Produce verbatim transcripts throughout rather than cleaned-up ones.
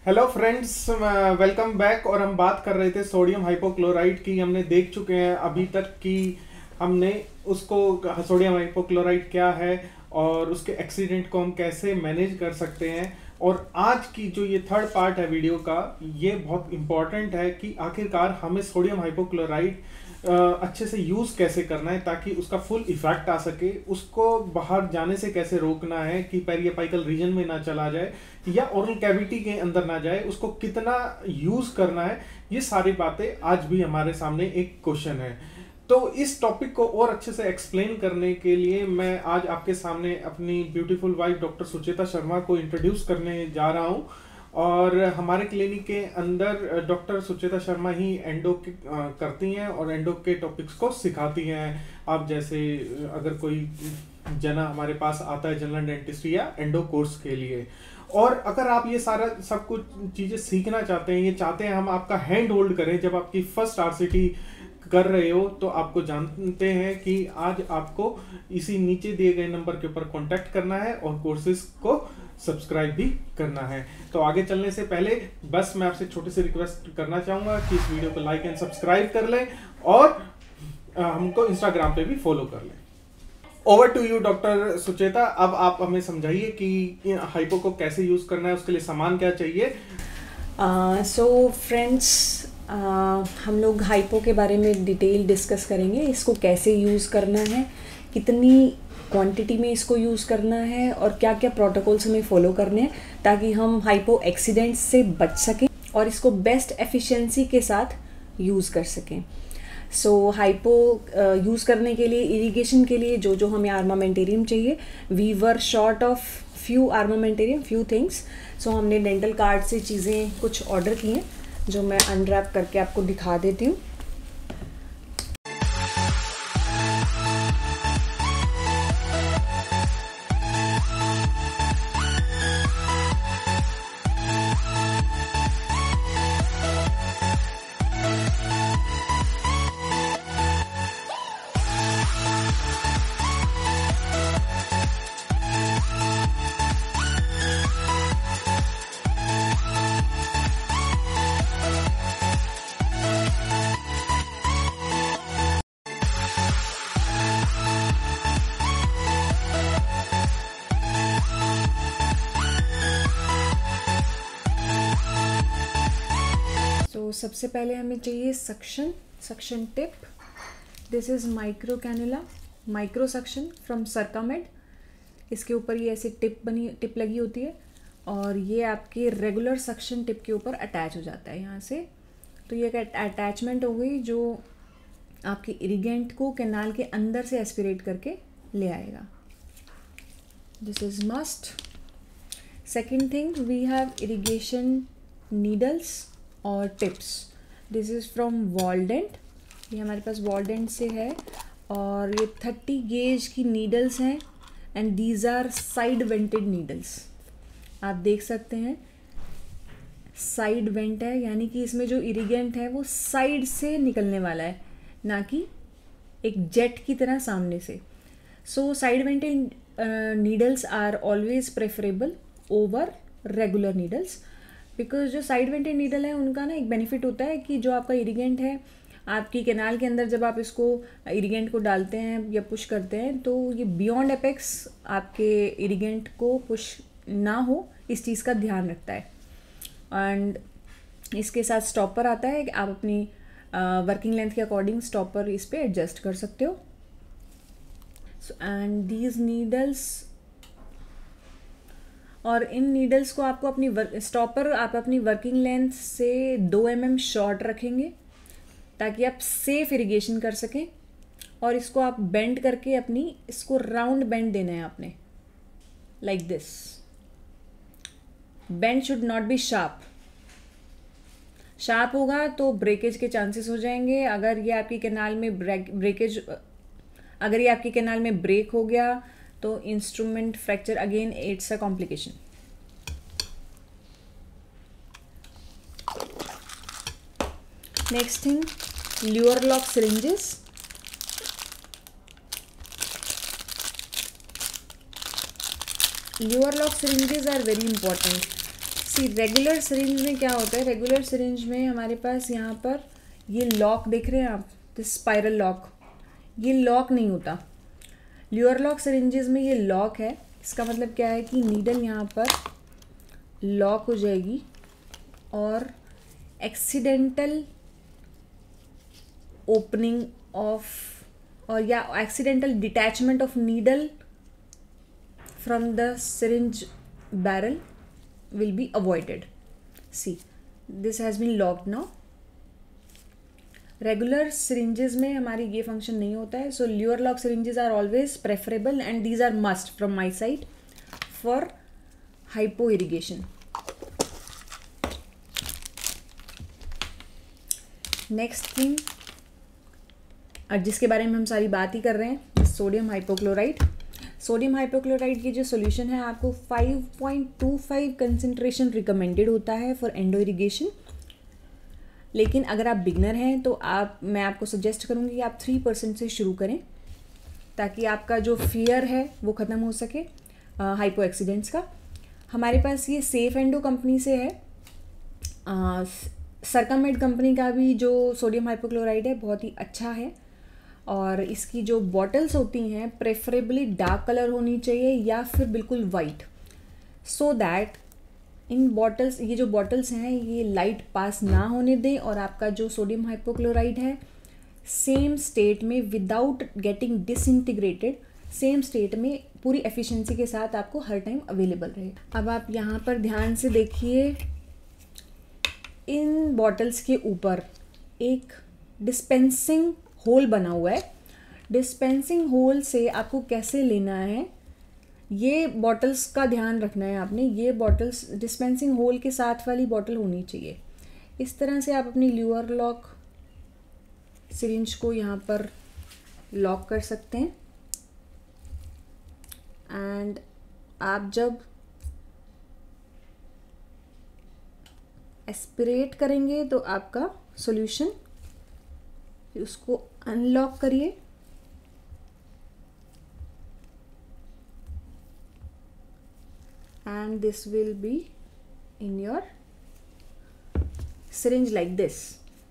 Hello friends, welcome back. और हम बात कर रहे थे सोडियम हाइपोक्लोराइट की। हमने देख चुके हैं अभी तक कि हमने उसको सोडियम हाइपोक्लोराइट क्या है और उसके एक्सीडेंट को हम कैसे मैनेज कर सकते हैं। और आज की जो ये थर्ड पार्ट है वीडियो का, ये बहुत इंपॉर्टेंट है कि आखिरकार हमें सोडियम हाइपोक्लोराइट अच्छे से यूज़ कैसे करना है ताकि उसका फुल इफेक्ट आ सके। उसको बाहर जाने से कैसे रोकना है कि पेरियापाइकल रीजन में ना चला जाए या ओरल कैविटी के अंदर ना जाए, उसको कितना यूज़ करना है, ये सारी बातें आज भी हमारे सामने एक क्वेश्चन है। तो इस टॉपिक को और अच्छे से एक्सप्लेन करने के लिए मैं आज आपके सामने अपनी beautiful wife doctor Sucheta Sharma को इंट्रोड्यूस करने जा रहा हूँ। और हमारे क्लिनिक के अंदर डॉक्टर सुचेता शर्मा ही एंडो के करती हैं और एंडो के टॉपिक्स को सिखाती हैं। आप जैसे अगर कोई जना हमारे पास आता है जनरल डेंटिस्ट्री या एंडो कोर्स के लिए, और अगर आप ये सारा सब कुछ चीज़ें सीखना चाहते हैं, ये चाहते हैं हम आपका हैंड होल्ड करें जब आपकी फर्स्ट आरसीटी कर रहे हो, तो आपको जानते हैं कि आज आपको इसी नीचे दिए गए नंबर के ऊपर कांटेक्ट करना है और कोर्सेज को सब्सक्राइब भी करना है। तो आगे चलने से पहले बस मैं आपसे छोटी सी रिक्वेस्ट करना चाहूंगा कि इस वीडियो को लाइक एंड सब्सक्राइब कर लें और हमको इंस्टाग्राम पे भी फॉलो कर लें। Over to you doctor Sucheta. अब आप हमें समझाइए कि हाइपो को कैसे यूज करना है, उसके लिए सामान क्या चाहिए। सो फ्रेंड्स, हम लोग हाइपो के बारे में डिटेल डिस्कस करेंगे। इसको कैसे यूज़ करना है, कितनी क्वांटिटी में इसको यूज़ करना है और क्या क्या प्रोटोकॉल्स हमें फॉलो करने हैं ताकि हम हाइपो एक्सीडेंट्स से बच सकें और इसको बेस्ट एफिशिएंसी के साथ यूज़ कर सकें। सो हाइपो यूज़ करने के लिए, इरिगेशन के लिए जो जो हमें आर्मामेंटेरियम चाहिए, we were short of few armamentarium, few things. So हमने डेंटल कार्ड से चीज़ें कुछ ऑर्डर की हैं जो मैं अनरैप करके आपको दिखा देती हूँ। तो सबसे पहले हमें चाहिए suction suction tip. This is micro cannula, micro suction from Circamed. इसके ऊपर ये ऐसी टिप बनी टिप लगी होती है और ये आपके रेगुलर सक्शन टिप के ऊपर अटैच हो जाता है यहाँ से। तो ये एक अटैचमेंट हो गई जो आपके इरिगेंट को कैनाल के अंदर से एस्पिरेट करके ले आएगा। This is must. Second thing, we have irrigation needles और टिप्स। This is from वॉलडेंट। ये हमारे पास वॉलडेंट से है और ये थर्टी गेज की नीडल्स हैं and these are side vented needles. आप देख सकते हैं साइड वेंट है, यानी कि इसमें जो इरिगेंट है वो साइड से निकलने वाला है, ना कि एक जेट की तरह सामने से। So side vented needles are always preferable over regular needles, because जो साइड वेंटेड नीडल है उनका ना एक बेनिफिट होता है कि जो आपका इरिगेंट है आपकी कैनाल के अंदर, जब आप इसको इरिगेंट को डालते हैं या पुश करते हैं तो ये बियॉन्ड एपेक्स आपके इरिगेंट को पुश ना हो, इस चीज़ का ध्यान रखता है। एंड इसके साथ स्टॉपर आता है कि आप अपनी वर्किंग लेंथ के अकॉर्डिंग स्टॉपर इस पर एडजस्ट कर सकते हो। सो एंड दीज नीडल्स, और इन नीडल्स को आपको अपनी स्टॉपर आप अपनी वर्किंग लेंथ से दो एम एम शॉर्ट रखेंगे ताकि आप सेफ इरिगेशन कर सकें। और इसको आप बेंड करके अपनी इसको राउंड बेंड देना है आपने, like this. Bend should not be sharp. Sharp होगा तो ब्रेकेज के चांसेस हो जाएंगे। अगर ये आपकी कैनाल में ब्रेक ब्रेकेज अगर ये आपकी कैनाल में ब्रेक हो गया तो instrument fracture again it's a complication. Next thing, luer lock syringes. Luer lock syringes are very important. See regular syringe में क्या होता है, रेगुलर सिरिंज में हमारे पास यहाँ पर ये लॉक देख रहे हैं आप, दिस स्पाइरल लॉक, ये लॉक नहीं होता। ल्यूर लॉक सिरिंजेस में ये लॉक है। इसका मतलब क्या है कि नीडल यहाँ पर लॉक हो जाएगी और एक्सीडेंटल ओपनिंग ऑफ और या accidental detachment of needle from the syringe barrel will be avoided. See, this has been locked now. Regular syringes में हमारी ये फंक्शन नहीं होता है, so luer lock syringes are always preferable and these are must from my side for hypo irrigation. Next thing जिसके बारे में हम सारी बात ही कर रहे हैं, सोडियम हाइपोक्लोराइड। सोडियम हाइपोक्लोराइड की जो सोल्यूशन है आपको five point two five concentration recommended होता है फॉर एंडो इरिगेशन। लेकिन अगर आप बिगनर हैं तो आप मैं आपको सजेस्ट करूँगी कि आप थ्री परसेंट से शुरू करें ताकि आपका जो फियर है वो ख़त्म हो सके हाइपो एक्सीडेंट्स का। हमारे पास ये सेफ एंडो कंपनी से है। सरकामेड कंपनी का भी जो सोडियम हाइपोक्लोराइड है बहुत ही अच्छा है और इसकी जो बॉटल्स होती हैं प्रेफरेबली डार्क कलर होनी चाहिए या फिर बिल्कुल white, so that in bottles ये जो बॉटल्स हैं ये लाइट पास ना होने दें और आपका जो सोडियम हाइपोक्लोराइड है सेम स्टेट में without getting disintegrated, same state में पूरी एफिशिएंसी के साथ आपको हर टाइम अवेलेबल रहे। अब आप यहाँ पर ध्यान से देखिए, इन बॉटल्स के ऊपर एक डिस्पेंसिंग होल बना हुआ है। डिस्पेंसिंग होल से आपको कैसे लेना है, ये बॉटल्स का ध्यान रखना है आपने। ये बॉटल्स डिस्पेंसिंग होल के साथ वाली बॉटल होनी चाहिए। इस तरह से आप अपनी ल्यूर लॉक सिरिंज को यहाँ पर लॉक कर सकते हैं एंड आप जब एस्पिरेट करेंगे तो आपका सॉल्यूशन, उसको अनलॉक करिए and this will be in your syringe like this.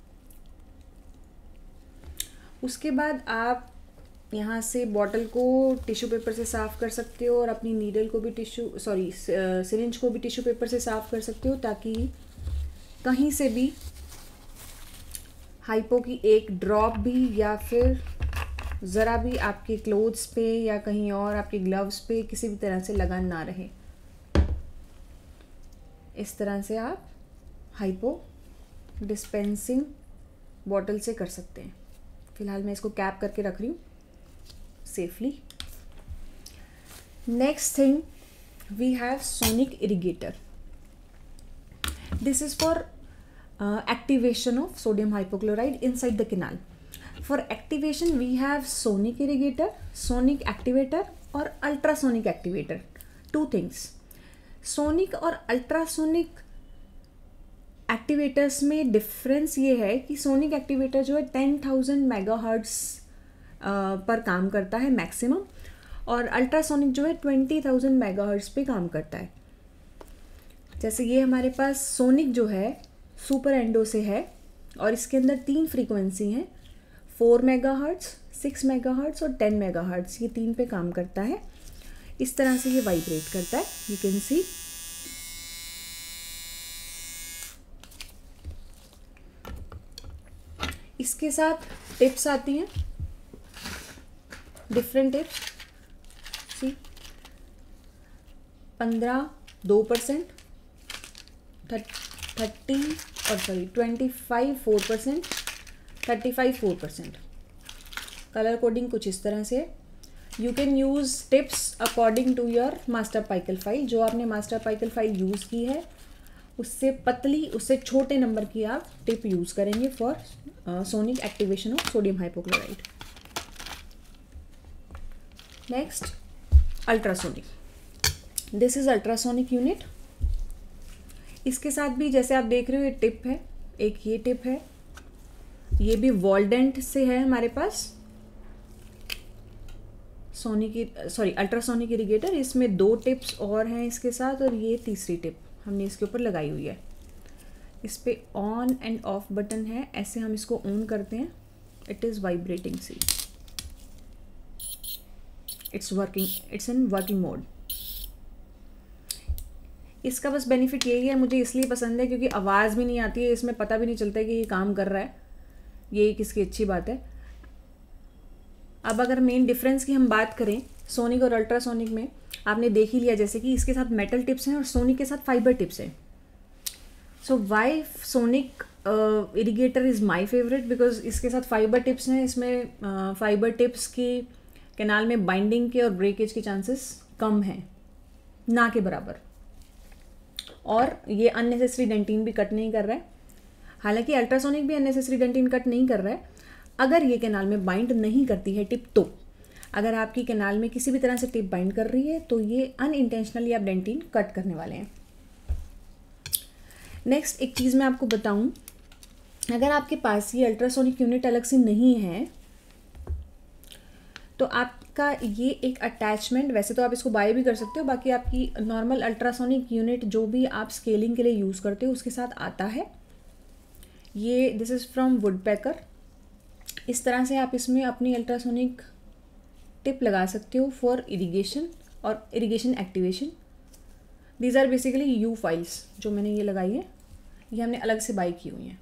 उसके बाद आप यहाँ से बॉटल को टिश्यू पेपर से साफ़ कर सकते हो और अपनी नीडल को भी टिश्यू सॉरी सिरिंज को भी टिश्यू पेपर से साफ़ कर सकते हो ताकि कहीं से भी हाइपो की एक ड्रॉप भी या फिर ज़रा भी आपके क्लोथ्स पे या कहीं और आपके ग्लव्स पे किसी भी तरह से लगा ना रहे। इस तरह से आप हाइपो डिस्पेंसिंग बॉटल से कर सकते हैं। फिलहाल मैं इसको कैप करके रख रही हूँ safely. Next thing we have sonic irrigator. This is for activation of sodium hypochlorite inside the canal. For activation we have sonic irrigator, sonic activator और ultrasonic activator. Two things. Sonic और ultrasonic activators में difference ये है कि sonic activator जो है ten thousand megahertz पर काम करता है मैक्सिमम और अल्ट्रासोनिक जो है ट्वेंटी थाउजेंड मेगाहर्ट्ज पे काम करता है। जैसे ये हमारे पास सोनिक जो है सुपर एंडो से है और इसके अंदर तीन फ्रीक्वेंसी हैं, फोर मेगाहर्ट्ज, सिक्स मेगाहर्ट्ज और टेन मेगाहर्ट्ज, ये तीन पे काम करता है। इस तरह से ये वाइब्रेट करता है, यू कैन सी। इसके साथ टिप्स आती हैं, डिफरेंट टिप्स, सी पंद्रह दो परसेंट, थर्टी और sorry twenty five four percent, thirty five four percent. Colour coding कुछ इस तरह से है। You can use tips according to your master apical file. जो आपने मास्टर पाइकल फाइल यूज़ की है उससे पतली, उससे छोटे नंबर की आप टिप यूज़ करेंगे for sonic activation of sodium hypochlorite. Next ultrasonic, this is ultrasonic unit. इसके साथ भी जैसे आप देख रहे हो ये टिप है, एक ये टिप है, ये भी वॉल्डेंट से है हमारे पास सोनिक सॉरी अल्ट्रासोनिक इरिगेटर। इसमें दो टिप्स और हैं इसके साथ और ये तीसरी टिप हमने इसके ऊपर लगाई हुई है। इस पे ऑन एंड ऑफ बटन है, ऐसे हम इसको ऑन करते हैं, it is vibrating, see it's working, it's in working mode. इसका बस बेनिफिट यही है, मुझे इसलिए पसंद है क्योंकि आवाज़ भी नहीं आती है इसमें, पता भी नहीं चलता है कि ये काम कर रहा है, ये किसकी अच्छी बात है। अब अगर मेन डिफरेंस की हम बात करें सोनिक और अल्ट्रासोनिक में, आपने देख ही लिया जैसे कि इसके साथ मेटल टिप्स हैं और सोनिक के साथ फाइबर टिप्स हैं। So why sonic irrigator is my favourite because इसके साथ फाइबर टिप्स हैं। इसमें फाइबर टिप्स की कैनाल में बाइंडिंग के और ब्रेकेज के चांसेस कम हैं, ना के बराबर, और ये अननेसेसरी डेंटिन भी कट नहीं कर रहा है। हालांकि अल्ट्रासोनिक भी अननेसेसरी डेंटिन कट नहीं कर रहा है अगर ये कैनाल में बाइंड नहीं करती है टिप। तो अगर आपकी कैनाल में किसी भी तरह से टिप बाइंड कर रही है तो ये अनइंटेंशनली आप डेंटिन कट करने वाले हैं। नेक्स्ट एक चीज़ मैं आपको बताऊं, अगर आपके पास ये अल्ट्रासोनिक यूनिट अलग से नहीं है तो आपका ये एक अटैचमेंट, वैसे तो आप इसको बाय भी कर सकते हो, बाकी आपकी नॉर्मल अल्ट्रासोनिक यूनिट जो भी आप स्केलिंग के लिए यूज़ करते हो उसके साथ आता है। ये दिस इज़ फ्रॉम वुडपेकर। इस तरह से आप इसमें अपनी अल्ट्रासोनिक टिप लगा सकते हो फॉर इरिगेशन और irrigation activation. These are basically U files जो मैंने ये लगाई है, ये हमने अलग से बाय की हुई हैं।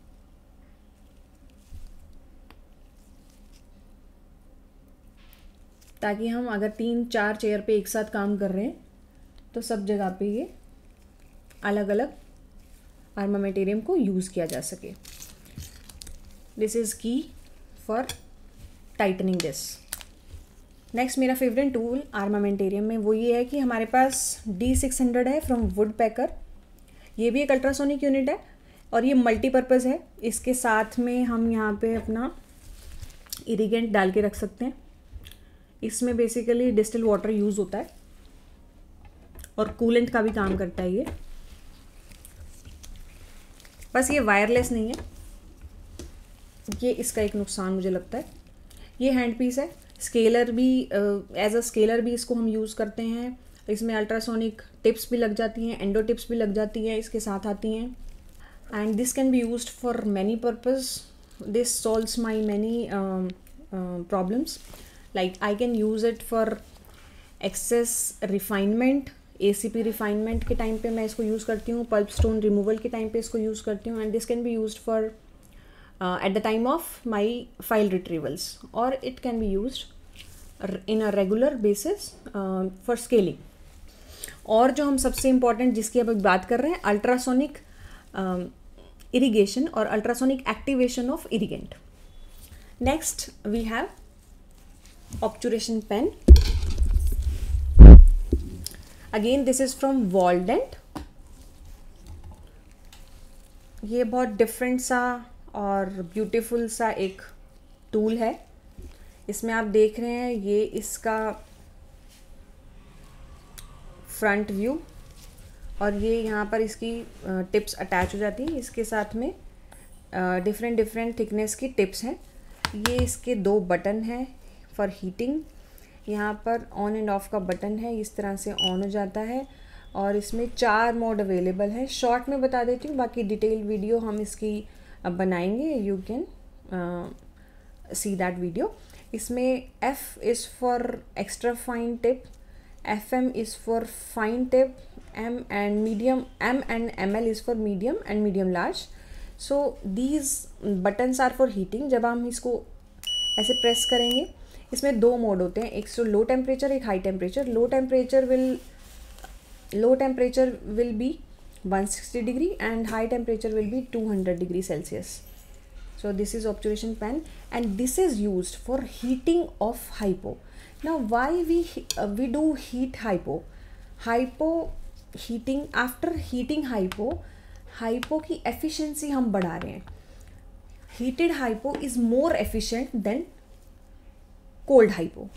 ताकि हम अगर तीन चार चेयर पे एक साथ काम कर रहे हैं तो सब जगह पे ये अलग अलग आर्मामेंटेरियम को यूज़ किया जा सके। This is key for tightening this. Next मेरा फेवरेट टूल आर्मामेंटेरियम में वो ये है कि हमारे पास डी सिक्स हंड्रेड है फ्रॉम वुडपेकर। ये भी एक अल्ट्रासोनिक यूनिट है और ये मल्टीपर्पज़ है। इसके साथ में हम यहाँ पे अपना इरिगेंट डाल के रख सकते हैं। इसमें बेसिकली डिस्टिल वाटर यूज़ होता है और कूलेंट का भी काम करता है ये। बस ये वायरलेस नहीं है, ये इसका एक नुकसान मुझे लगता है। ये हैंड पीस है, स्केलर भी एज अ स्केलर भी इसको हम यूज़ करते हैं। इसमें अल्ट्रासोनिक टिप्स भी लग जाती हैं, एंडो टिप्स भी लग जाती हैं, इसके साथ आती हैं। And this can be used for many purpose. This solves my many problems, like I can use it for access refinement, A C P refinement के टाइम पे मैं इसको यूज़ करती हूँ, पल्प स्टोन रिमूवल के टाइम पे इसको use करती हूँ। And this can be used for at the time of my file retrievals, और it can be used in a regular basis for scaling. और जो हम सबसे इम्पॉर्टेंट जिसकी अब बात कर रहे हैं, अल्ट्रासोनिक इरिगेशन और ultrasonic activation of irrigant. Next we have obturation pen. Again this is from वॉलडेंट। ये बहुत डिफरेंट सा और ब्यूटीफुल सा एक टूल है। इसमें आप देख रहे हैं ये इसका फ्रंट व्यू, और ये यहाँ पर इसकी टिप्स अटैच हो जाती हैं। इसके साथ में डिफरेंट डिफरेंट थिकनेस की टिप्स हैं। ये इसके दो बटन हैं फॉर हीटिंग। यहाँ पर ऑन एंड ऑफ का बटन है, इस तरह से ऑन हो जाता है, और इसमें चार मोड अवेलेबल है। शॉर्ट में बता देती हूँ, बाकी डिटेल वीडियो हम इसकी बनाएंगे, you can see that video. इसमें F is for extra fine tip, F M is for fine tip, M and medium, M and M L is for medium and medium large. So these buttons are for heating. जब हम इसको ऐसे press करेंगे, इसमें दो mode होते हैं, एक तो लो टेम्परेचर, एक high temperature. Low temperature will low temperature will be one sixty degree and high temperature will be two hundred degree Celsius. So this is obturation pan, and this is used for heating of hypo. Now why we uh, we do heat hypo? Hypo heating, after heating hypo, hypo की efficiency हम बढ़ा रहे हैं। Heated hypo is more efficient than cold hypo,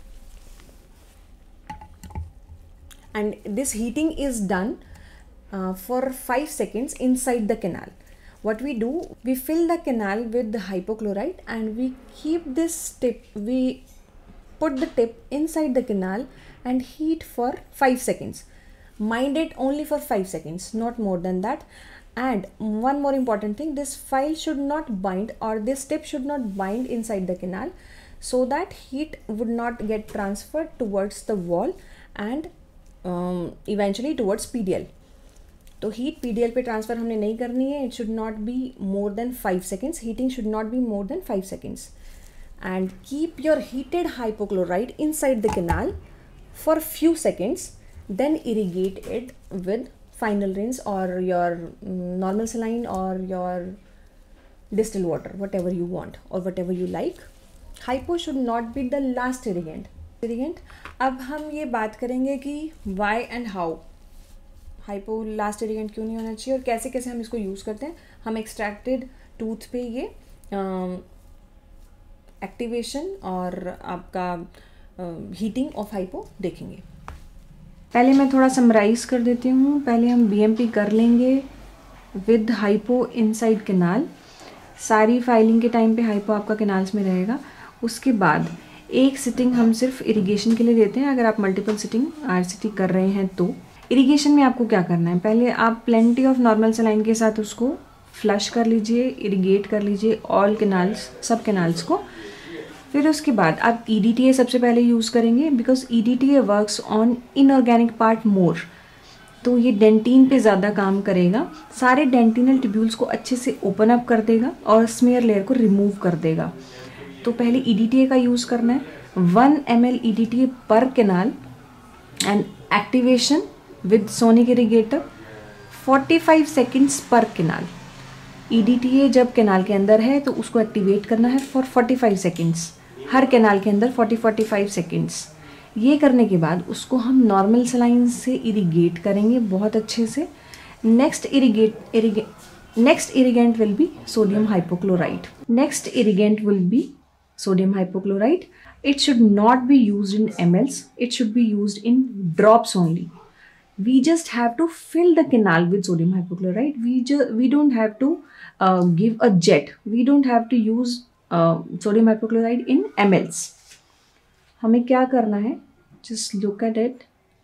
and this heating is done Uh, for five seconds inside the canal. What we do, we fill the canal with the hypochlorite and we keep this tip, we put the tip inside the canal and heat for five seconds. Mind it only for five seconds, not more than that. And one more important thing, this file should not bind, or this tip should not bind inside the canal, so that heat would not get transferred towards the wall and um, eventually towards P D L. तो heat P D L पे transfer हमने नहीं करनी है. It should not be more than five seconds. Heating should not be more than five seconds. And keep your heated hypochlorite inside the canal for few seconds. Then irrigate it with final rinse or your um, normal saline or your distilled water, whatever you want or whatever you like. Hypo should not be the last irrigant. irrigant. अब हम ये बात करेंगे कि why and how hypo last irrigant क्यों नहीं होना चाहिए और कैसे कैसे हम इसको यूज़ करते हैं. हम एक्सट्रैक्टेड टूथ पे ये एक्टिवेशन uh, और आपका हीटिंग ऑफ हाइपो देखेंगे. पहले मैं थोड़ा समराइज़ कर देती हूँ. पहले हम बी एम पी कर लेंगे विद हाइपो इनसाइड कैनाल. सारी फाइलिंग के टाइम पे हाइपो आपका कैनाल्स में रहेगा. उसके बाद एक सिटिंग हम सिर्फ इरिगेशन के लिए देते हैं. अगर आप multiple sitting R C T कर रहे हैं तो इरिगेशन में आपको क्या करना है, पहले आप प्लेंटी ऑफ नॉर्मल सलाइन के साथ उसको फ्लश कर लीजिए, इरिगेट कर लीजिए ऑल कैनाल्स, सब कैनाल्स को. फिर उसके बाद आप ई डी टी ए सबसे पहले यूज़ करेंगे, because E D T A works on inorganic part more. तो ये डेंटिन पे ज़्यादा काम करेगा. सारे डेंटिनल ट्यूब्यूल्स को अच्छे से ओपन अप कर देगा और स्मेयर लेयर को रिमूव कर देगा. तो पहले ई डी टी ए का यूज़ करना है. One M L E D T A पर canal and activation with sonic irrigator forty five seconds पर canal. E D T A जब कैनाल के अंदर है तो उसको एक्टिवेट करना है फॉर फोर्टी फाइव सेकेंड्स, हर कैनाल के अंदर फोर्टी फोर्टी फाइव सेकेंड्स. ये करने के बाद उसको हम नॉर्मल सलाइन से इरिगेट करेंगे बहुत अच्छे से. नेक्स्ट इरिगेट इरिगे next irrigant will be sodium hypochlorite. Next irrigant will be sodium hypochlorite. It should not be used in M Ls, it should be used in drops only. We just have to fill the canal with sodium hypochlorite. We just we don't have to uh, give a jet. We don't have to use uh, sodium hypochlorite in M Ls. हमें क्या करना है, just look at it.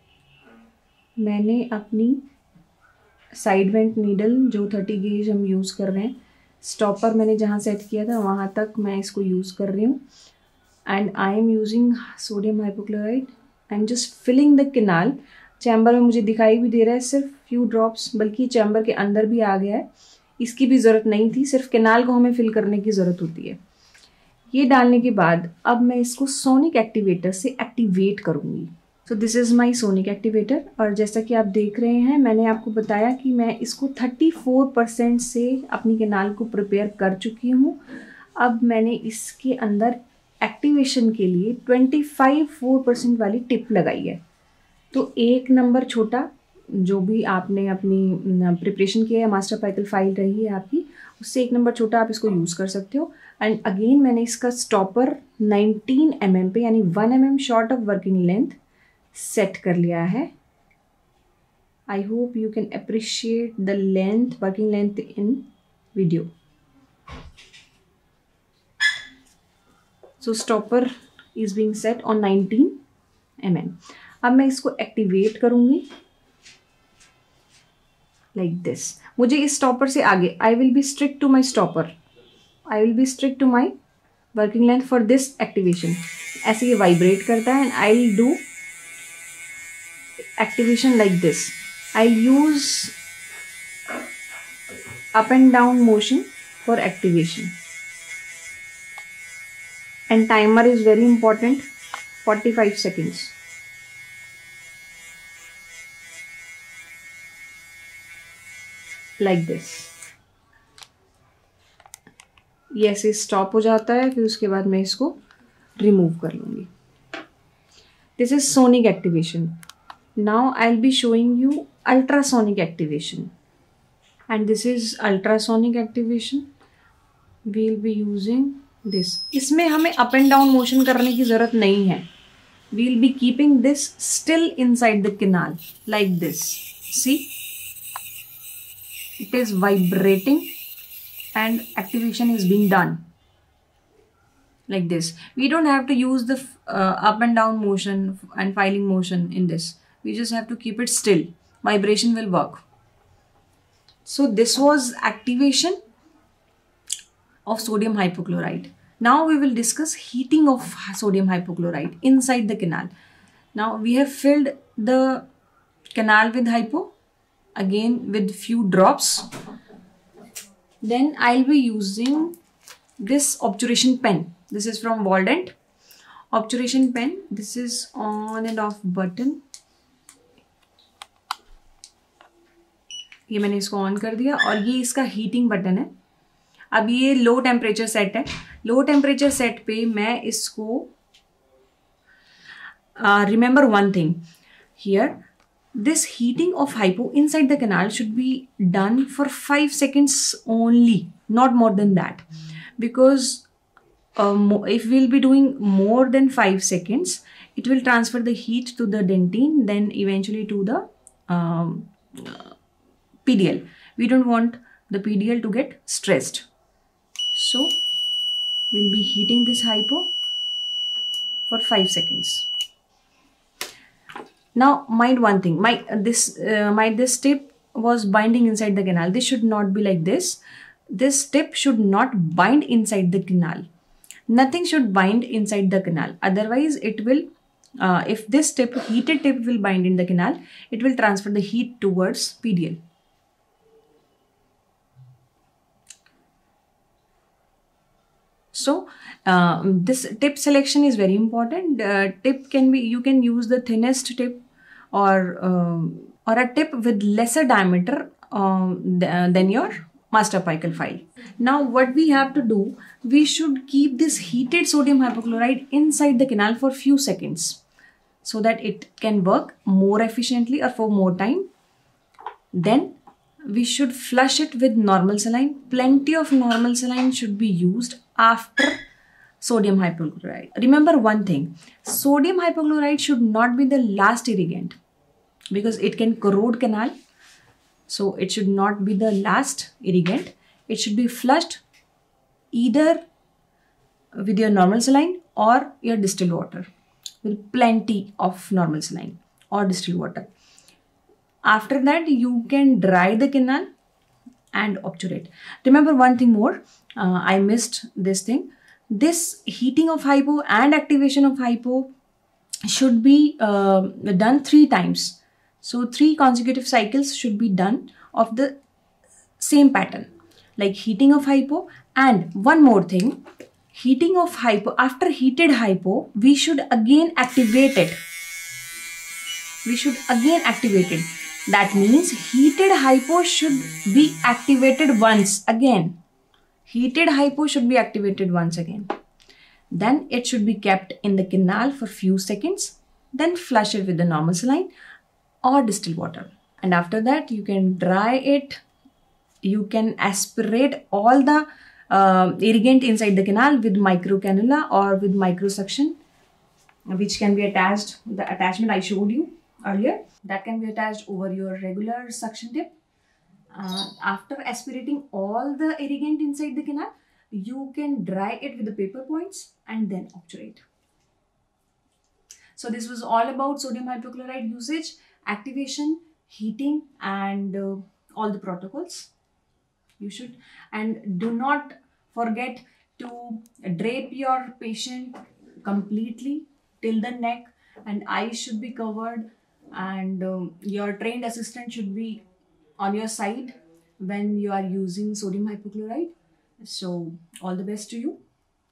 मैंने अपनी side vent needle जो thirty gauge हम use कर रहे हैं, स्टॉपर मैंने जहाँ सेट किया था वहाँ तक मैं इसको यूज़ कर रही हूँ. And I am using sodium hypochlorite. I am just filling the canal. Chamber में मुझे दिखाई भी दे रहा है सिर्फ फ्यू ड्रॉप्स, बल्कि चैम्बर के अंदर भी आ गया है. इसकी भी ज़रूरत नहीं थी, सिर्फ कैनाल को हमें फिल करने की ज़रूरत होती है. ये डालने के बाद अब मैं इसको सोनिक एक्टिवेटर से एक्टिवेट करूँगी. So this is my sonic activator. और जैसा कि आप देख रहे हैं, मैंने आपको बताया कि मैं इसको थर्टी फोर परसेंट से अपनी कैनाल को प्रिपेयर कर चुकी हूँ. अब मैंने इसके अंदर एक्टिवेशन के लिए ट्वेंटी फाइव फोर परसेंट वाली टिप लगाई है. तो एक नंबर छोटा जो भी आपने अपनी प्रिपरेशन किया है, मास्टर पाइकल फाइल रही है आपकी, उससे एक नंबर छोटा आप इसको यूज़ कर सकते हो. एंड अगेन मैंने इसका स्टॉपर नाइनटीन एम एम पे, यानी one M M short of working length set कर लिया है. I hope you can appreciate the length, working length in video. So stopper is being set on nineteen M M. अब मैं इसको activate करूंगी like this. मुझे इस stopper से आगे I will be strict to my stopper, I will be strict to my working length for this activation. ऐसे ये वाइब्रेट करता है and I will do activation like this. I will use up and down motion for activation. And timer is very important, forty five seconds. Like this. ये ऐसे stop हो जाता है, फिर उसके बाद मैं इसको रिमूव कर लूँगी. This is sonic activation. Now I will be showing you ultrasonic activation. And this is ultrasonic activation. We will be using this. इसमें हमें अप एंड डाउन मोशन करने की ज़रूरत नहीं है. We will be keeping this still inside the canal like this. See, it is vibrating and activation is being done like this. We don't have to use the uh, up and down motion and filing motion in this. We just have to keep it still. vibration will work. So this was activation of sodium hypochlorite. Now we will discuss heating of sodium hypochlorite inside the canal. Now we have filled the canal with hypo, again with few drops. Then I'll be using this obturation pen. This is from Waldent. Obturation pen. This is on and off button. ये मैंने इसको on कर दिया और ये इसका heating button है. अब ये लो टेम्परेचर सेट है. लो टेम्परेचर सेट पे मैं इसको remember one thing here, this heating of hypo inside the canal should be done for five seconds only, not more than that, because um, if we'll be doing more than five seconds, it will transfer the heat to the dentine, then eventually to the um, P D L. We don't want the P D L to get stressed. So we'll be heating this hypo for five seconds. Now mind one thing, my this uh, my this tip was binding inside the canal. This should not be like this. This tip should not bind inside the canal. Nothing should bind inside the canal. Otherwise it will, uh, if this tip, heated tip will bind in the canal, it will transfer the heat towards P D L. So uh, this tip selection is very important. Uh, tip can be, you can use the thinnest tip or um, or a tip with lesser diameter um, th than your master apical file. Now what we have to do, we should keep this heated sodium hypochlorite inside the canal for few seconds so that it can work more efficiently or for more time. Then we should flush it with normal saline. Plenty of normal saline should be used after sodium hypochlorite. Remember one thing, sodium hypochlorite should not be the last irrigant because it can corrode canal. So it should not be the last irrigant. It should be flushed either with your normal saline or your distilled water, with plenty of normal saline or distilled water. After that, you can dry the canal and obturate. Remember one thing more, uh, I missed this thing. This heating of hypo and activation of hypo should be uh, done three times. So three consecutive cycles should be done of the same pattern, like heating of hypo. And one more thing, heating of hypo, after heated hypo, we should again activate it. We should again activate it. That means heated hypo should be activated once again. Heated hypo should be activated once again. Then it should be kept in the canal for few seconds. Then flush it with the normal saline or distilled water. And after that, you can dry it. You can aspirate all the uh, irrigant inside the canal with micro cannula or with microsuction, which can be attached, the attachment I showed you earlier. That can be attached over your regular suction tip. Uh, after aspirating all the irrigant inside the canal, you can dry it with the paper points and then obturate. So this was all about sodium hypochlorite usage, activation, heating, and uh, all the protocols. You should, and do not forget to drape your patient completely till the neck, and eyes should be covered, and um, your trained assistant should be on your side when you are using sodium hypochlorite. So all the best to you.